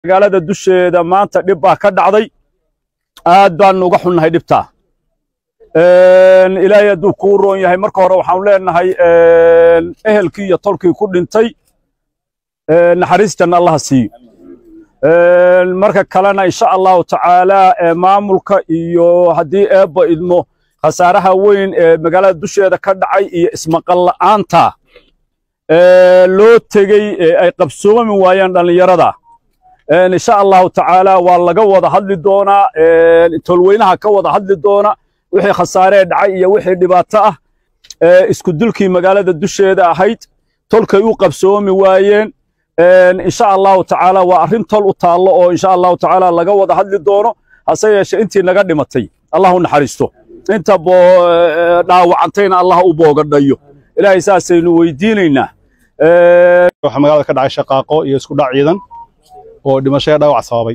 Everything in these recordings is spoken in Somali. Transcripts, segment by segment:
magaalada dusheeda maanta dhib baa ka dhacday aad baan uga xunnahay dhibta ilaahay hadduu kuu roon yahay marka hore waxaan leenahay ehelkii iyo tolkii ku dhintay naxariistan Allah siiyo marka kalena insha Allah tacaala maamulka iyo haddii eebba idmo khasaaraha weyn ee magaalada dusheeda ka dhacay iyo ismaqal la'aanta loo tegay ay qabsoomi waayaan dhalinyarada إن شاء الله تعالى والله جود هذل دونا تلوينها كود هذل دونا وحي خسارة دعية وحي دباتة اسكدلك مجالات الدش هذا حيت تلك يوقف سومي وين إن شاء الله تعالى وأرين تلو تعالى إن شاء الله تعالى الله جود هذل دونا هسيش أنت نقدر متي الله نحرسته أنت بو ناوعنتين الله أبوه قديو إلى أساس إنه يديننا مجالات كدعي شقاقة يسكت عيدا oo dhimasho dhaawac sababay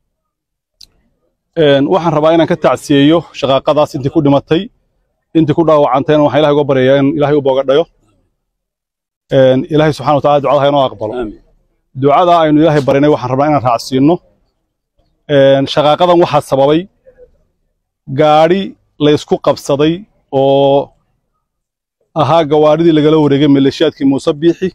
waxaan rabaa inaan ka tacsiyeeyo shaqaaqadaas intii ku dhimatay intii ku dhaawacantayna waxaan Ilaahay uga baryayaa in Ilaahay u boogadhayo Ilaahay subhanahu wa ta'ala ducada inoo aqbalo ducada aynu Ilaahay barinay waxaan rabaa inaan raacsiino shaqaaqadan waxa sababay gaari la isku qabsaday oo ahaa gawaaridii lagala wareegay maleeshiyaadkii Muuse Biixi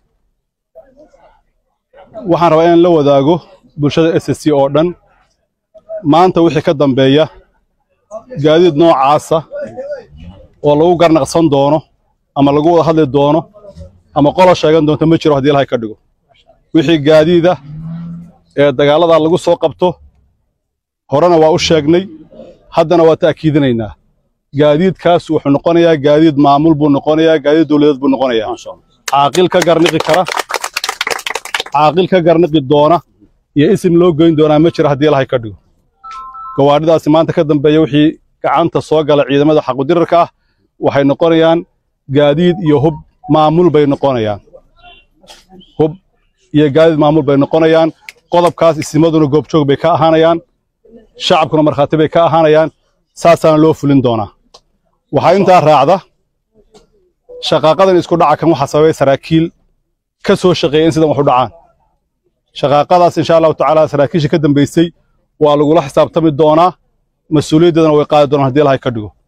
waxaan rabaa in la wadaago bulshada SSC oo dhan maanta wixii ka dambeeya gaadiid noocaas ah oo lagu garnaqsan doono ama lagu wada hadli doono ama qolo sheegan doonto ma jiro hadii Ilaahay ka dhigo wixii gaadiida ee dagaalada lagu soo qabto horena waa u sheegnay haddana waa taakiidinaynaa gaadiidkaas wuxuu noqonayaa gaadiid maamul buu noqonayaa gaadiid dawladeed buu noqonayaa caaqil ka garnaqi kara عاقل كجرنق الدونة يا اسم لو جين دونة مشر هدي لها يكدو قواعد أسمان تقدم بيوحي كعن تسوق على عيد ماذا حق دركه وحي نقريان جديد يهب معمول بين نقريان هب يجدد معمول بين نقريان قلب كاس استمدون جوب شوك بكا هانيان شعب كنا مرخاتي بكا هانيان ساسان لو فلين دونة وحي انت الرعدة شقاقة يسكون عكم وحسوي سراكيل كسو شقيين سيدا وحدعان شقاقadaas insha Allah ta'ala saraakiisha ka dambeysay waa lagu la xisaabtami doonaa mas'uuliyadana way qaadi doonaan hadii Ilaahay ka dhigo